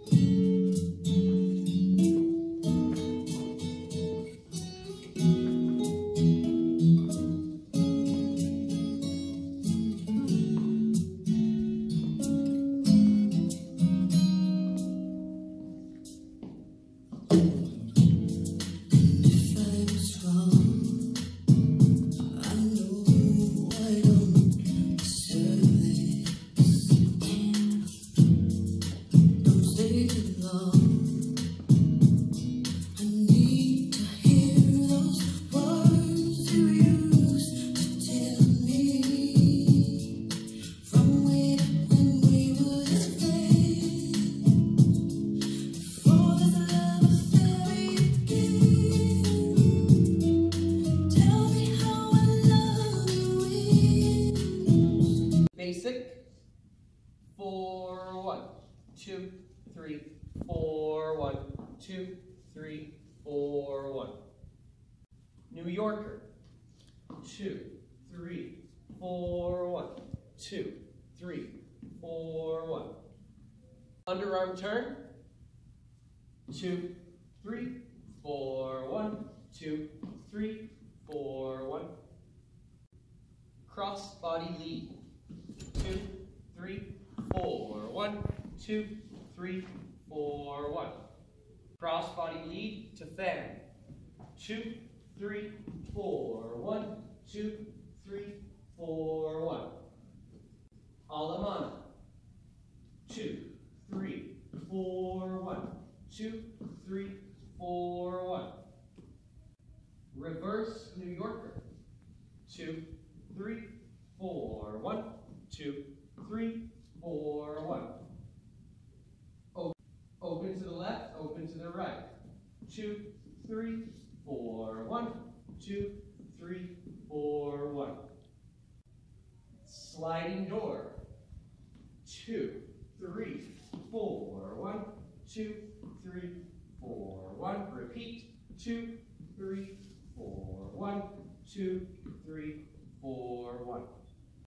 Basic. 4, 1, 2, 3, 4, 1, 2, 3, 4, 1. New Yorker. 2, 3, 4, 1, 2, 3, 4, 1. Underarm turn. 2, 3, 4, 1, 2, 3, 4, 1. Cross body lead. 2, 3, 4, 1, 2, 3, 4, 1. Cross body lead to fan. 2, 3, 4, 1, 2, 3, 4, 1. Alemana. 2, 3, 4, 1, 2, 3, 4, 1. Reverse New Yorker. 2, 3, 4, 1, 2, 3, 4, 1. Open to the left, open to the right. 2, 3, 4, 1, 2, 3, 4, 1. Sliding door. 2, 3, 4, 1, 2, 3, 4, 1. Repeat. 2, 3, 4, 1, 2, 3, 4, 1.